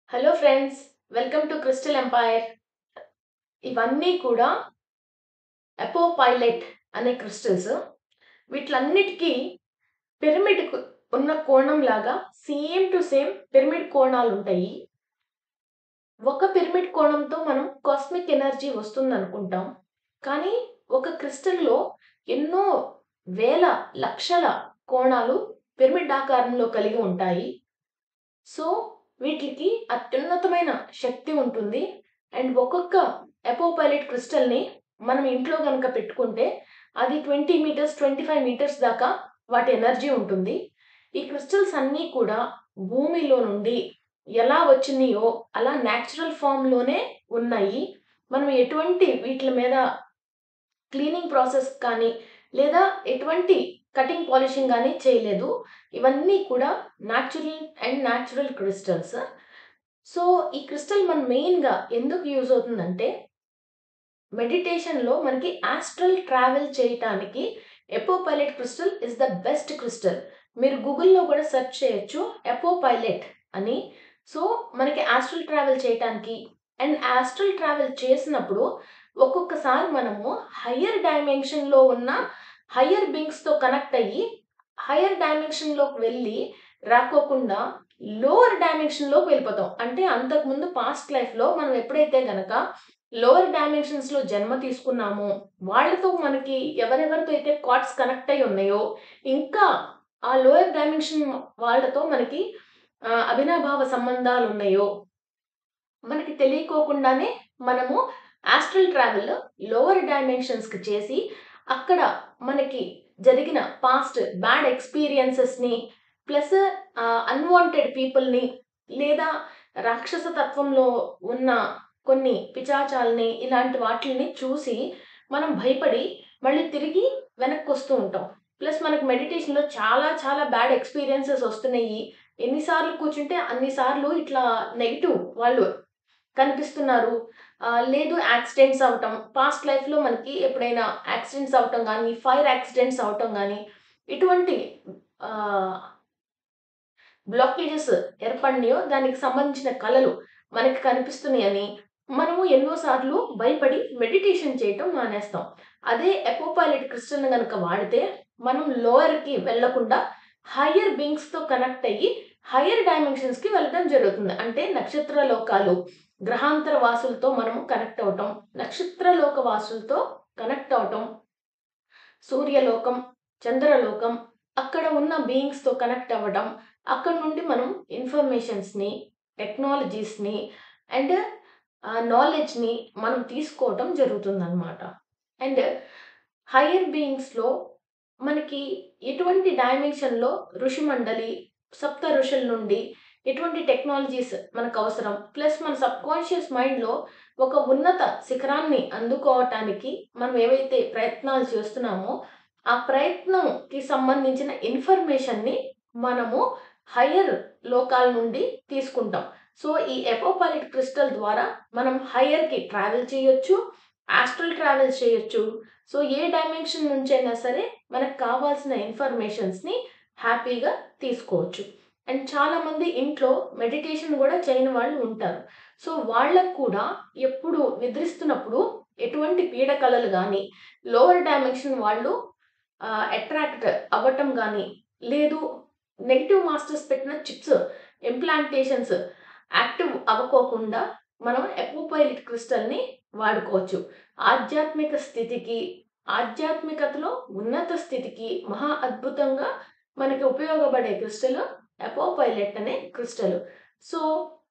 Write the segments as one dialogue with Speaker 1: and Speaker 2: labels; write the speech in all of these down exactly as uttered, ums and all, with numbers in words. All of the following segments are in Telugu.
Speaker 1: Hello friends, welcome to crystal empire. ఇవన్నీ కూడా అపోపైలైట్ అనే క్రిస్టల్స్. వీటిలన్నిటికీ పిరమిడ్ ఉన్న కోణం లాగా సేమ్ టు సేమ్ పిరమిడ్ కోణాలు ఉంటాయి. ఒక పిరమిడ్ కోణంతో మనం కాస్మిక్ ఎనర్జీ వస్తుంది అనుకుంటాం, కానీ ఒక క్రిస్టల్లో ఎన్నో వేల లక్షల కోణాలు పిరమిడ్ ఆకారంలో కలిగి ఉంటాయి. సో వీటికి అత్యున్నతమైన శక్తి ఉంటుంది. అండ్ ఒక్కొక్క అపోపైలైట్ క్రిస్టల్ని మనం ఇంట్లో కనుక పెట్టుకుంటే అది twenty metres twenty five metres దాకా వాటి ఎనర్జీ ఉంటుంది. ఈ క్రిస్టల్స్ అన్నీ కూడా భూమిలో నుండి ఎలా వచ్చినాయో అలా న్యాచురల్ ఫామ్లోనే ఉన్నాయి. మనం ఎటువంటి వీటి మీద క్లీనింగ్ ప్రాసెస్ కానీ లేదా ఎటువంటి కటింగ్ పాలిషింగ్ కానీ చేయలేదు. ఇవన్నీ కూడా natural and natural crystals. So ఈ క్రిస్టల్ మన మెయిన్గా ఎందుకు యూజ్ అవుతుందంటే, మెడిటేషన్లో మనకి ఆస్ట్రల్ ట్రావెల్ చేయటానికి apophyllite crystal is the best crystal. మీరు గూగుల్లో కూడా సెర్చ్ చేయొచ్చు అపోపైలైట్ అని. సో మనకి ఆస్ట్రల్ ట్రావెల్ చేయటానికి అండ్ ఆస్ట్రల్ ట్రావెల్ చేసినప్పుడు ఒక్కొక్కసారి మనము హయ్యర్ డైమెన్షన్లో ఉన్న హయ్యర్ బీయింగ్స్తో కనెక్ట్ అయ్యి హయ్యర్ డైమెన్షన్లోకి వెళ్ళి రాకోకుండా లోవర్ డైమెన్షన్లోకి వెళ్ళిపోతాం. అంటే అంతకుముందు పాస్ట్ లైఫ్లో మనం ఎప్పుడైతే గనక లోవర్ డైమెన్షన్స్లో జన్మ తీసుకున్నామో వాళ్ళతో మనకి ఎవరెవరితో అయితే క్వార్ట్స్ కనెక్ట్ అయి ఉన్నాయో, ఇంకా ఆ లోయర్ డైమెన్షన్ వాళ్ళతో మనకి అభినాభావ సంబంధాలు ఉన్నాయో మనకి తెలియకోకుండానే మనము ఆస్ట్రల్ ట్రావెల్ లోవర్ డైమెన్షన్స్కి చేసి అక్కడ మనకి జరిగిన పాస్ట్ బ్యాడ్ ఎక్స్పీరియన్సెస్ని ప్లస్ అన్వాంటెడ్ పీపుల్ని లేదా రాక్షస తత్వంలో ఉన్న కొన్ని పిచాచాలని ఇలాంటి వాటిని చూసి మనం భయపడి మళ్ళీ తిరిగి వెనక్కి వస్తూ ఉంటాం. ప్లస్ మనకి మెడిటేషన్లో చాలా చాలా బ్యాడ్ ఎక్స్పీరియన్సెస్ వస్తున్నాయి. ఎన్నిసార్లు కూర్చుంటే అన్నిసార్లు ఇట్లా నెగిటివ్ వాళ్ళు కనిపిస్తున్నారు. లేదు యాక్సిడెంట్స్ అవటం, పాస్ట్ లైఫ్లో మనకి ఎప్పుడైనా యాక్సిడెంట్స్ అవటం కానీ ఫైర్ యాక్సిడెంట్స్ అవటం కానీ ఇటువంటి బ్లాకేజెస్ ఏర్పడినాయో దానికి సంబంధించిన కళలు మనకి కనిపిస్తున్నాయని మనము ఎన్నోసార్లు భయపడి మెడిటేషన్ చేయటం మానేస్తాం. అదే అపోపైలైట్ క్రిస్టల్ కనుక వాడితే మనం లోయర్కి వెళ్లకుండా హయ్యర్ బీయింగ్స్తో కనెక్ట్ అయ్యి హయ్యర్ డైమెన్షన్స్కి వెళ్ళడం జరుగుతుంది. అంటే నక్షత్ర లోకాలు, గ్రహాంతర వాసులతో మనము కనెక్ట్ అవటం, నక్షత్రలోక వాసులతో కనెక్ట్ అవటం, సూర్యలోకం, చంద్రలోకం, అక్కడ ఉన్న బీయింగ్స్తో కనెక్ట్ అవ్వడం, అక్కడ నుండి మనం ఇన్ఫర్మేషన్స్ని, టెక్నాలజీస్ని అండ్ నాలెడ్జ్ని మనం తీసుకోవటం జరుగుతుంది అన్నమాట. అండ్ హయ్యర్ బీయింగ్స్లో మనకి ఎటువంటి డైమెన్షన్లో ఋషిమండలి, సప్త ఋషుల నుండి ఎటువంటి టెక్నాలజీస్ మనకు అవసరం, ప్లస్ మన సబ్ కాన్షియస్ మైండ్లో ఒక ఉన్నత శిఖరాన్ని అందుకోవటానికి మనం ఏవైతే ప్రయత్నాలు చేస్తున్నామో ఆ ప్రయత్నంకి సంబంధించిన ఇన్ఫర్మేషన్ని మనము హయ్యర్ లోకాల నుండి తీసుకుంటాం. సో ఈ అపోపైలైట్ క్రిస్టల్ ద్వారా మనం హయ్యర్కి ట్రావెల్ చేయొచ్చు, ఆస్ట్రల్ ట్రావెల్ చేయొచ్చు. సో ఏ డైమెన్షన్ నుంచి అయినా సరే మనకు కావాల్సిన ఇన్ఫర్మేషన్స్ని హ్యాపీగా తీసుకోవచ్చు. అండ్ చాలామంది ఇంట్లో మెడిటేషన్ కూడా చేయని వాళ్ళు ఉంటారు. సో వాళ్ళకు కూడా ఎప్పుడు నిద్రిస్తున్నప్పుడు ఎటువంటి పీడకలలు కానీ లోవర్ డైమెన్షన్ వాళ్ళు అట్రాక్ట్ అవ్వటం కానీ, లేదు నెగిటివ్ మాస్టర్స్ పెట్టిన చిప్స్ ఇంప్లాంటేషన్స్ యాక్టివ్ అవ్వకోకుండా మనం అపోపైలైట్ క్రిస్టల్ని వాడుకోవచ్చు. ఆధ్యాత్మిక స్థితికి, ఆధ్యాత్మికతలో ఉన్నత స్థితికి మహా అద్భుతంగా మనకి ఉపయోగపడే క్రిస్టల్ అపోపైలైట్ అనే క్రిస్టల్. సో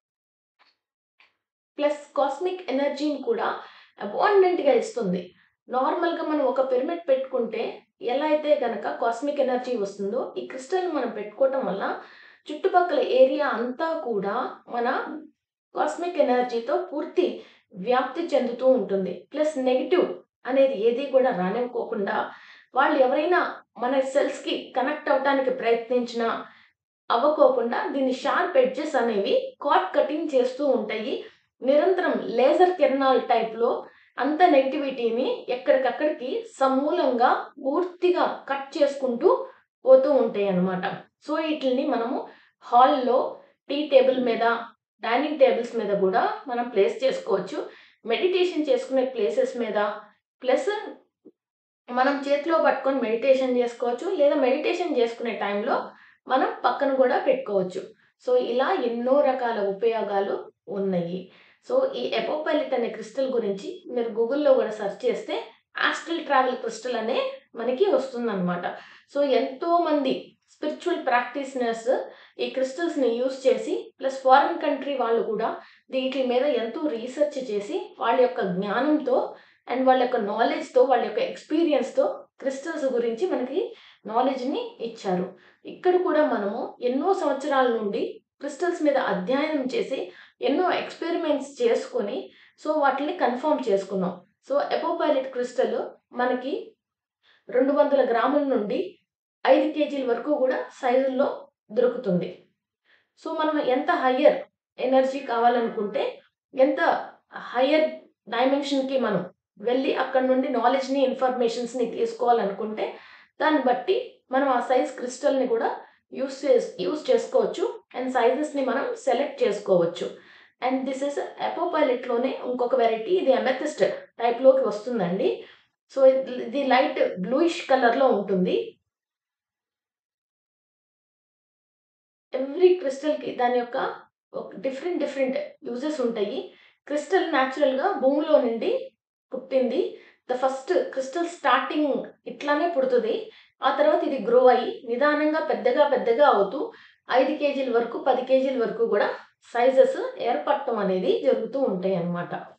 Speaker 1: ప్లస్ కాస్మిక్ ఎనర్జీని కూడా అబాండెంట్గా ఇస్తుంది. నార్మల్గా మనం ఒక పిరమిడ్ పెట్టుకుంటే ఎలా అయితే కనుక కాస్మిక్ ఎనర్జీ వస్తుందో, ఈ క్రిస్టల్ మనం పెట్టుకోవటం వల్ల చుట్టుపక్కల ఏరియా అంతా కూడా మన కాస్మిక్ ఎనర్జీతో పూర్తి వ్యాప్తి చెందుతూ ఉంటుంది. ప్లస్ నెగిటివ్ అనేది ఏది కూడా రానివ్వకోకుండా వాళ్ళు ఎవరైనా మన సెల్స్కి కనెక్ట్ అవడానికి ప్రయత్నించినా అవ్వకోకుండా దీని షార్ప్ ఎడ్జెస్ అనేవి కాట్ కటింగ్ చేస్తూ ఉంటాయి. నిరంతరం లేజర్ కిరణాల టైప్లో అంత నెగిటివిటీని ఎక్కడికక్కడికి సమూలంగా పూర్తిగా కట్ చేసుకుంటూ పోతూ ఉంటాయి అన్నమాట. సో వీటిని మనము హాల్లో, టీ టేబుల్ మీద డైనింగ్ టేబుల్స్ మీద కూడా మనం ప్లేస్ చేసుకోవచ్చు. మెడిటేషన్ చేసుకునే ప్లేసెస్ మీద, ప్లస్ మనం చేతిలో పట్టుకొని మెడిటేషన్ చేసుకోవచ్చు. లేదా మెడిటేషన్ చేసుకునే టైంలో మనం పక్కన కూడా పెట్టుకోవచ్చు. సో ఇలా ఎన్నో రకాల ఉపయోగాలు ఉన్నాయి. సో ఈ ఎపోపైలిట్ అనే క్రిస్టల్ గురించి మీరు గూగుల్‌లో కూడా సెర్చ్ చేస్తే ఆస్ట్రల్ ట్రావెల్ క్రిస్టల్ అనే మనకి వస్తుందన్నమాట. సో ఎంతో మంది స్పిరిచువల్ ప్రాక్టీషనర్స్ ఈ క్రిస్టల్స్‌ని యూజ్ చేసి, ప్లస్ ఫారిన్ కంట్రీ వాళ్ళు కూడా వీటి మీద ఎంతో రీసెర్చ్ చేసి వాళ్ళ యొక్క జ్ఞానంతో అండ్ వాళ్ళ యొక్క నాలెడ్జ్‌తో, వాళ్ళ యొక్క ఎక్స్‌పీరియన్స్‌తో క్రిస్టల్స్ గురించి మనకి నాలెడ్జ్‌ని ఇచ్చారు. ఇక్కడ కూడా మనము ఎన్నో సంవత్సరాల నుండి క్రిస్టల్స్ మీద అధ్యయనం చేసి, ఎన్నో ఎక్స్‌పెరిమెంట్స్ చేసుకొని, సో వాటిని కన్ఫర్మ్ చేసుకున్నాం. సో ఎపోపైలిట్ క్రిస్టల్ మనకి రెండు వందల గ్రాముల నుండి ఐదు కేజీల వరకు కూడా సైజుల్లో దొరుకుతుంది. సో మనం ఎంత హయ్యర్ ఎనర్జీ కావాలనుకుంటే, ఎంత హయ్యర్ డైమెన్షన్‌కి మనం వెళ్ళి అక్కడి నుండి నాలెడ్జ్‌ని, ఇన్ఫర్మేషన్స్‌ని తీసుకోవాలనుకుంటే, దాన్ని బట్టి మనం ఆ సైజ్ క్రిస్టల్‌ని కూడా యూజ్ చేస్ యూజ్ చేసుకోవచ్చు. అండ్ సైజెస్‌ని మనం సెలెక్ట్ చేసుకోవచ్చు. అండ్ దిస్ ఇస్ ఎపోపైలిట్‌లోనే ఇంకొక వెరైటీ, ఇది అమెథిస్ట్ టైప్‌లోకి వస్తుందండి. సో ఇది లైట్ బ్లూయిష్ కలర్‌లో ఉంటుంది. ఎవ్రీ క్రిస్టల్‌కి దాని యొక్క ఒక డిఫరెంట్ డిఫరెంట్ యూజెస్ ఉంటాయి. క్రిస్టల్ న్యాచురల్‌గా భూమిలో నుండి పుట్టింది. ద ఫస్ట్ క్రిస్టల్ స్టార్టింగ్ ఇట్లానే పుడుతది. ఆ తర్వాత ఇది గ్రో అయ్యి నిదానంగా పెద్దగా పెద్దగా అవుతూ ఐదు కేజీల వరకు, పది కేజీల వరకు కూడా సైజెస్ ఏర్పడటం అనేది జరుగుతూ ఉంటాయన్నమాట.